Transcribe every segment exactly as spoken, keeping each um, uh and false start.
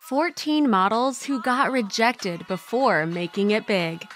fourteen models who got rejected before making it big.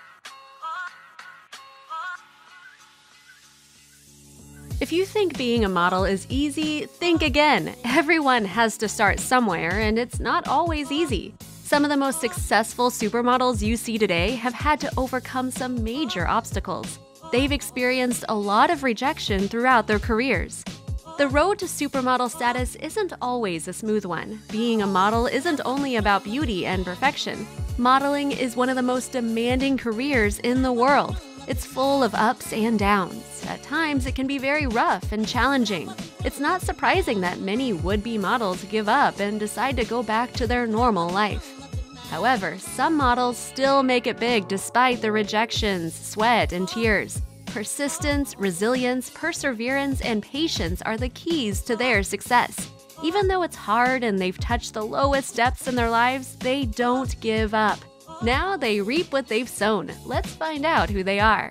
If you think being a model is easy, think again. Everyone has to start somewhere, and it's not always easy. Some of the most successful supermodels you see today have had to overcome some major obstacles. They've experienced a lot of rejection throughout their careers. The road to supermodel status isn't always a smooth one. Being a model isn't only about beauty and perfection. Modeling is one of the most demanding careers in the world. It's full of ups and downs. At times, it can be very rough and challenging. It's not surprising that many would-be models give up and decide to go back to their normal life. However, some models still make it big despite the rejections, sweat, and tears. Persistence, resilience, perseverance, and patience are the keys to their success. Even though it's hard and they've touched the lowest depths in their lives, they don't give up. Now they reap what they've sown. Let's find out who they are.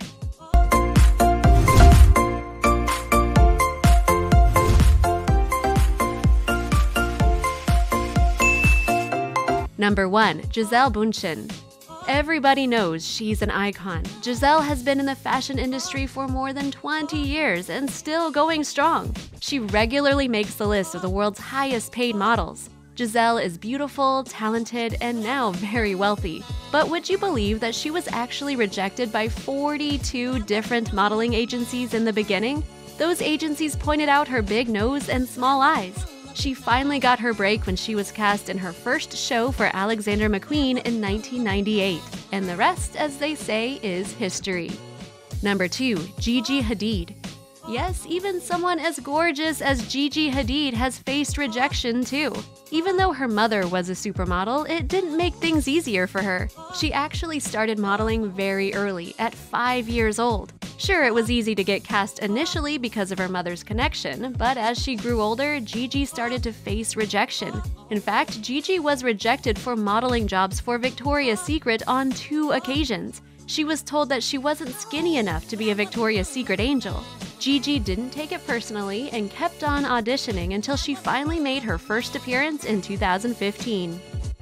Number one. Gisele Bündchen. Everybody knows she's an icon. Gisele has been in the fashion industry for more than twenty years and still going strong. She regularly makes the list of the world's highest paid models. Gisele is beautiful, talented, and now very wealthy. But would you believe that she was actually rejected by forty-two different modeling agencies in the beginning? Those agencies pointed out her big nose and small eyes. She finally got her break when she was cast in her first show for Alexander McQueen in nineteen ninety-eight. And the rest, as they say, is history. Number two. Gigi Hadid. Yes, even someone as gorgeous as Gigi Hadid has faced rejection too. Even though her mother was a supermodel, it didn't make things easier for her. She actually started modeling very early, at five years old. Sure, it was easy to get cast initially because of her mother's connection, but as she grew older, Gigi started to face rejection. In fact, Gigi was rejected for modeling jobs for Victoria's Secret on two occasions. She was told that she wasn't skinny enough to be a Victoria's Secret angel. Gigi didn't take it personally and kept on auditioning until she finally made her first appearance in two thousand fifteen.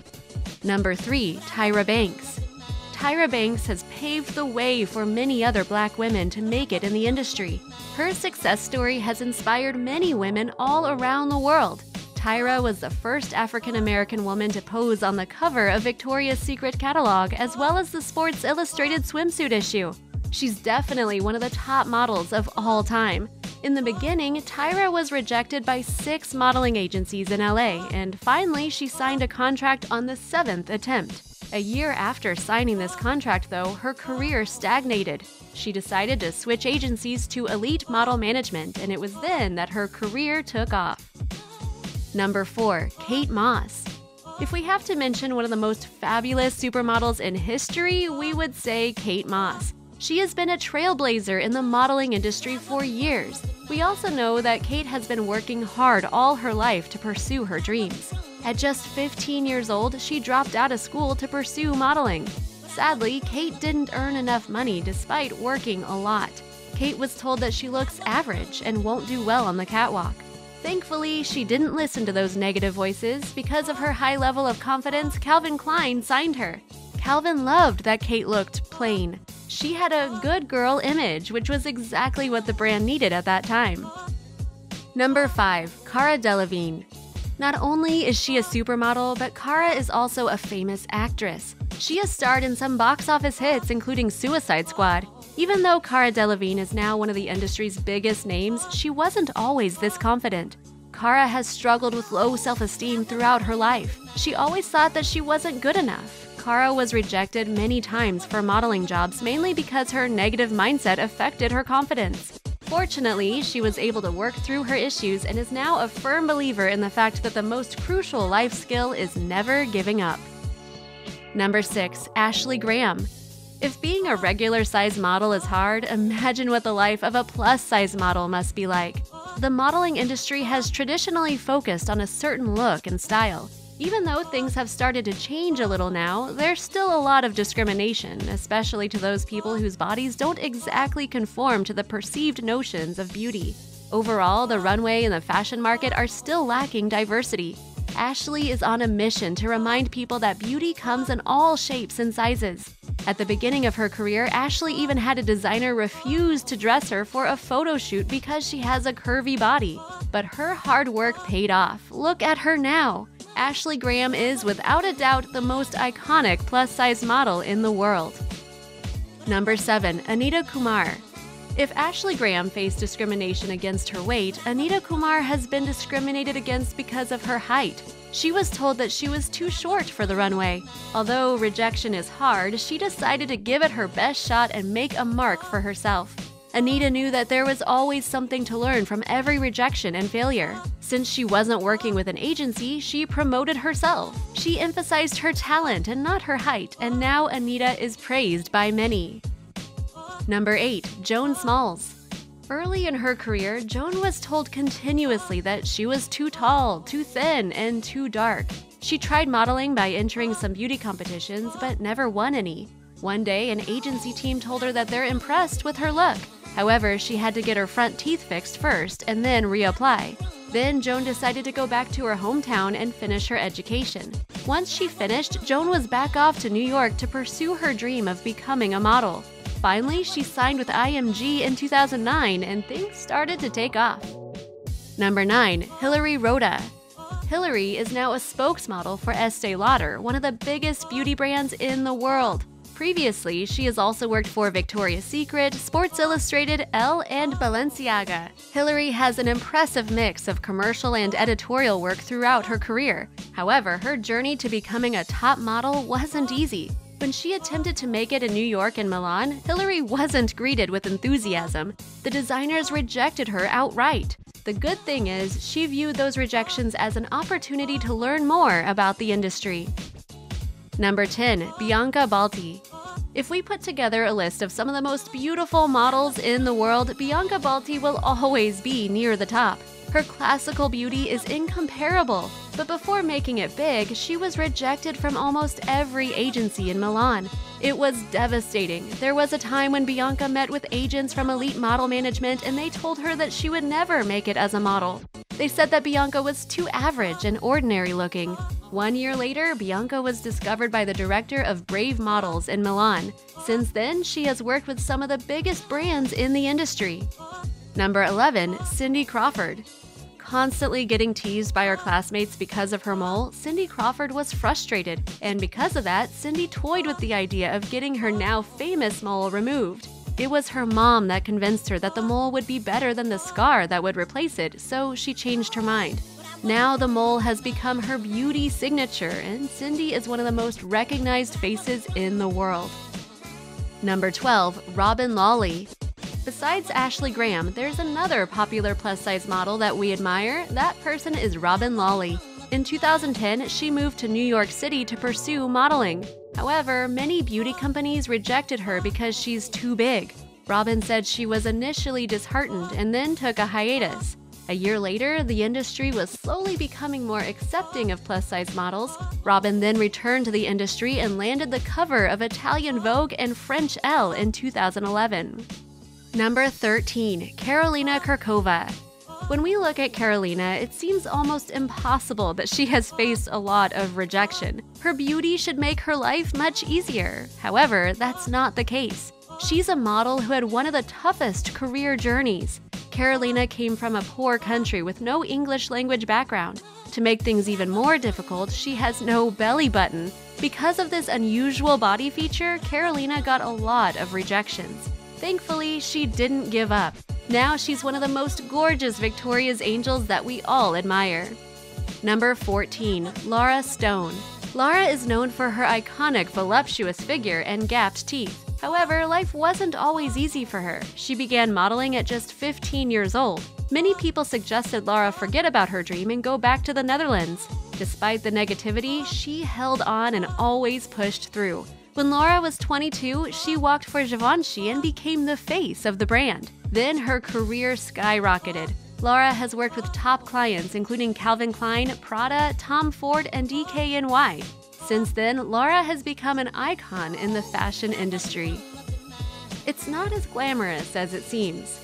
Number three. Tyra Banks. Tyra Banks has paved the way for many other Black women to make it in the industry. Her success story has inspired many women all around the world. Tyra was the first African-American woman to pose on the cover of Victoria's Secret catalog as well as the Sports Illustrated swimsuit issue. She's definitely one of the top models of all time. In the beginning, Tyra was rejected by six modeling agencies in L A, and finally she signed a contract on the seventh attempt. A year after signing this contract, though, her career stagnated. She decided to switch agencies to Elite Model Management, and it was then that her career took off. Number four. Kate Moss. If we have to mention one of the most fabulous supermodels in history, we would say Kate Moss. She has been a trailblazer in the modeling industry for years. We also know that Kate has been working hard all her life to pursue her dreams. At just fifteen years old, she dropped out of school to pursue modeling. Sadly, Kate didn't earn enough money despite working a lot. Kate was told that she looks average and won't do well on the catwalk. Thankfully, she didn't listen to those negative voices. Because of her high level of confidence, Calvin Klein signed her. Calvin loved that Kate looked plain. She had a good girl image, which was exactly what the brand needed at that time. Number five. Cara Delevingne. Not only is she a supermodel, but Cara is also a famous actress. She has starred in some box office hits, including Suicide Squad. Even though Cara Delevingne is now one of the industry's biggest names, she wasn't always this confident. Cara has struggled with low self-esteem throughout her life. She always thought that she wasn't good enough. Cara was rejected many times for modeling jobs, mainly because her negative mindset affected her confidence. Fortunately, she was able to work through her issues and is now a firm believer in the fact that the most crucial life skill is never giving up. Number six. Ashley Graham. If being a regular-size model is hard, imagine what the life of a plus-size model must be like. The modeling industry has traditionally focused on a certain look and style. Even though things have started to change a little now, there's still a lot of discrimination, especially to those people whose bodies don't exactly conform to the perceived notions of beauty. Overall, the runway and the fashion market are still lacking diversity. Ashley is on a mission to remind people that beauty comes in all shapes and sizes. At the beginning of her career, Ashley even had a designer refuse to dress her for a photo shoot because she has a curvy body. But her hard work paid off. Look at her now. Ashley Graham is, without a doubt, the most iconic plus-size model in the world. Number seven. Anita Kumar. If Ashley Graham faced discrimination against her weight, Anita Kumar has been discriminated against because of her height. She was told that she was too short for the runway. Although rejection is hard, she decided to give it her best shot and make a mark for herself. Anita knew that there was always something to learn from every rejection and failure. Since she wasn't working with an agency, she promoted herself. She emphasized her talent and not her height, and now Anita is praised by many. Number eight. Joan Smalls. Early in her career, Joan was told continuously that she was too tall, too thin, and too dark. She tried modeling by entering some beauty competitions, but never won any. One day, an agency team told her that they're impressed with her look. However, she had to get her front teeth fixed first and then reapply. Then Joan decided to go back to her hometown and finish her education. Once she finished, Joan was back off to New York to pursue her dream of becoming a model. Finally, she signed with I M G in two thousand nine and things started to take off. Number nine. Hilary Rhoda. Hilary is now a spokesmodel for Estee Lauder, one of the biggest beauty brands in the world. Previously, she has also worked for Victoria's Secret, Sports Illustrated, Elle, and Balenciaga. Hilary has an impressive mix of commercial and editorial work throughout her career. However, her journey to becoming a top model wasn't easy. When she attempted to make it in New York and Milan, Hilary wasn't greeted with enthusiasm. The designers rejected her outright. The good thing is, she viewed those rejections as an opportunity to learn more about the industry. Number ten. Bianca Balti. If we put together a list of some of the most beautiful models in the world, Bianca Balti will always be near the top. Her classical beauty is incomparable, but before making it big, she was rejected from almost every agency in Milan. It was devastating. There was a time when Bianca met with agents from Elite Model Management and they told her that she would never make it as a model. They said that Bianca was too average and ordinary looking. One year later, Bianca was discovered by the director of Brave Models in Milan. Since then, she has worked with some of the biggest brands in the industry. Number eleven. Cindy Crawford. Constantly getting teased by her classmates because of her mole, Cindy Crawford was frustrated, and because of that, Cindy toyed with the idea of getting her now famous mole removed. It was her mom that convinced her that the mole would be better than the scar that would replace it, so she changed her mind. Now the mole has become her beauty signature, and Cindy is one of the most recognized faces in the world. Number twelve. Robyn Lawley. Besides Ashley Graham, there's another popular plus-size model that we admire. That person is Robyn Lawley. In two thousand ten, she moved to New York City to pursue modeling. However, many beauty companies rejected her because she's too big. Robyn said she was initially disheartened and then took a hiatus. A year later, the industry was slowly becoming more accepting of plus-size models. Robyn then returned to the industry and landed the cover of Italian Vogue and French Elle in two thousand eleven. Number thirteen. Karolina Kurkova. When we look at Karolina, it seems almost impossible that she has faced a lot of rejection. Her beauty should make her life much easier. However, that's not the case. She's a model who had one of the toughest career journeys. Karolina came from a poor country with no English language background. To make things even more difficult, she has no belly button. Because of this unusual body feature, Karolina got a lot of rejections. Thankfully, she didn't give up. Now she's one of the most gorgeous Victoria's Angels that we all admire. Number fourteen. Lara Stone. Lara is known for her iconic voluptuous figure and gapped teeth. However, life wasn't always easy for her. She began modeling at just fifteen years old. Many people suggested Lara forget about her dream and go back to the Netherlands. Despite the negativity, she held on and always pushed through. When Lara was twenty-two, she walked for Givenchy and became the face of the brand. Then her career skyrocketed. Lara has worked with top clients including Calvin Klein, Prada, Tom Ford, and D K N Y. Since then, Lara has become an icon in the fashion industry. It's not as glamorous as it seems.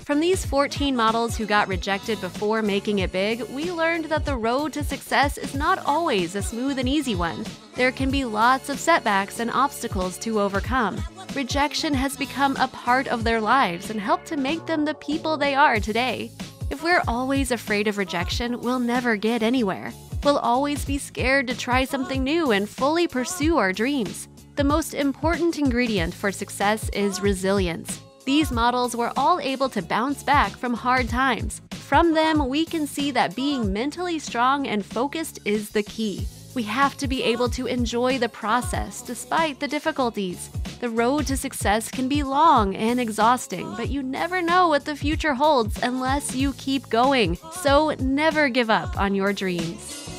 From these fourteen models who got rejected before making it big, we learned that the road to success is not always a smooth and easy one. There can be lots of setbacks and obstacles to overcome. Rejection has become a part of their lives and helped to make them the people they are today. If we're always afraid of rejection, we'll never get anywhere. We'll always be scared to try something new and fully pursue our dreams. The most important ingredient for success is resilience. These models were all able to bounce back from hard times. From them, we can see that being mentally strong and focused is the key. We have to be able to enjoy the process despite the difficulties. The road to success can be long and exhausting, but you never know what the future holds unless you keep going. So never give up on your dreams.